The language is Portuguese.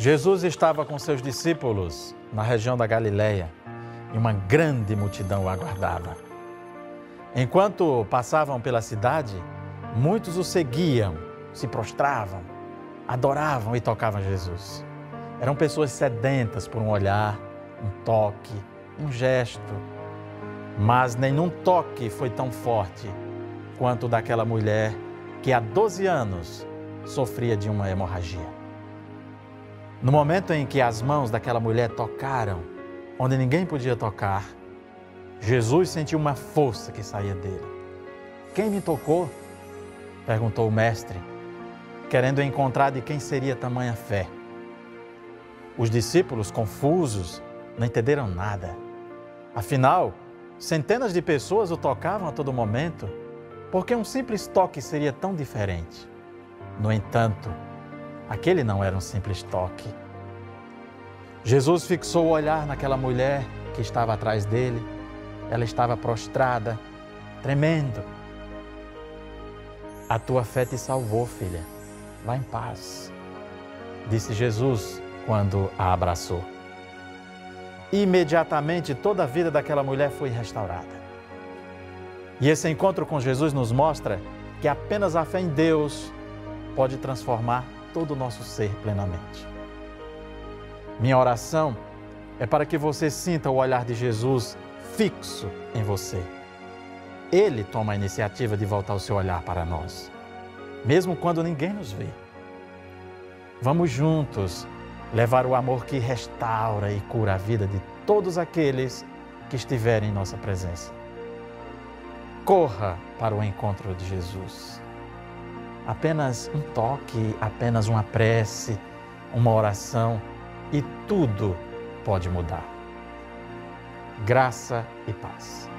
Jesus estava com seus discípulos na região da Galileia e uma grande multidão o aguardava. Enquanto passavam pela cidade, muitos o seguiam, se prostravam, adoravam e tocavam Jesus. Eram pessoas sedentas por um olhar, um toque, um gesto. Mas nenhum toque foi tão forte quanto o daquela mulher que há 12 anos sofria de uma hemorragia. No momento em que as mãos daquela mulher tocaram onde ninguém podia tocar, Jesus sentiu uma força que saía dele. Quem me tocou? Perguntou o mestre, querendo encontrar de quem seria tamanha fé. Os discípulos, confusos, não entenderam nada. Afinal, centenas de pessoas o tocavam a todo momento. Por que um simples toque seria tão diferente? No entanto, aquele não era um simples toque. Jesus fixou o olhar naquela mulher que estava atrás dele. Ela estava prostrada, tremendo. A tua fé te salvou, filha. Vá em paz, disse Jesus quando a abraçou. Imediatamente toda a vida daquela mulher foi restaurada. E esse encontro com Jesus nos mostra que apenas a fé em Deus pode transformar todo o nosso ser plenamente. Minha oração é para que você sinta o olhar de Jesus fixo em você. Ele toma a iniciativa de voltar o seu olhar para nós, mesmo quando ninguém nos vê. Vamos juntos levar o amor que restaura e cura a vida de todos aqueles que estiverem em nossa presença. Corra para o encontro de Jesus. Apenas um toque, apenas uma prece, uma oração e tudo pode mudar. Graça e paz.